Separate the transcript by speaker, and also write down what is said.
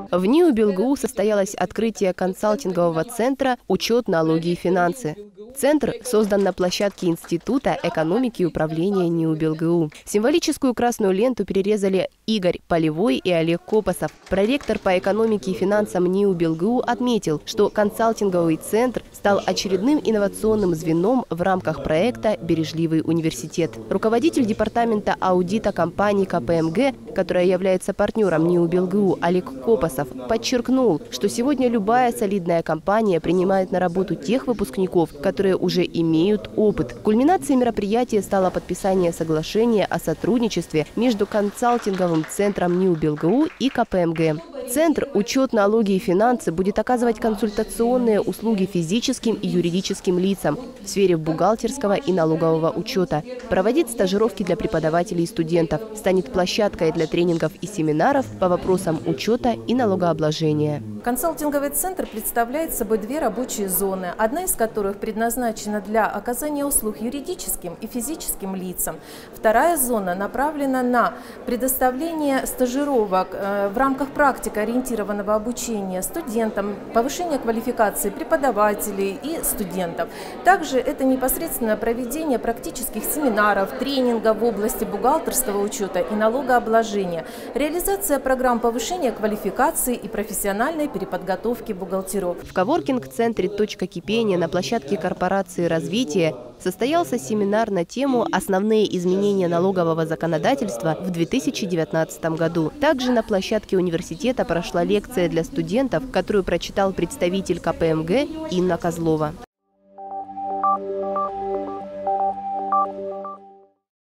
Speaker 1: В НИУ БелГУ состоялось открытие консалтингового центра «Учет, налоги и финансы». Центр создан на площадке Института экономики и управления НИУ БелГУ. Символическую красную ленту перерезали Игорь Полевой и Олег Копосов. Проректор по экономике и финансам НИУ БелГУ отметил, что консалтинговый центр стал очередным инновационным звеном в рамках проекта «Бережливый университет». Руководитель департамента аудита компании КПМГ, которая является партнером НИУ БелГУ, Олег Копосов, подчеркнул, что сегодня любая солидная компания принимает на работу тех выпускников, которые уже имеют опыт. Кульминацией мероприятия стало подписание соглашения о сотрудничестве между консалтинговым центром НИУ БелГУ и КПМГ. Центр «Учет, налоги и финансы» будет оказывать консультационные услуги физическим и юридическим лицам в сфере бухгалтерского и налогового учета, проводить стажировки для преподавателей и студентов, станет площадкой для тренингов и семинаров по вопросам учета и налогообложения.
Speaker 2: Консалтинговый центр представляет собой две рабочие зоны, одна из которых предназначена для оказания услуг юридическим и физическим лицам. Вторая зона направлена на предоставление стажировок в рамках практикоориентированного обучения студентам, повышение квалификации преподавателей и студентов. Также это непосредственное проведение практических семинаров, тренингов в области бухгалтерского учета и налогообложения, реализация программ повышения квалификации и профессиональной переподготовки бухгалтеров.
Speaker 1: В коворкинг-центре «Точка кипения» на площадке корпорации развития состоялся семинар на тему «Основные изменения налогового законодательства в 2019 году». Также на площадке университета прошла лекция для студентов, которую прочитал представитель КПМГ Инна Козлова.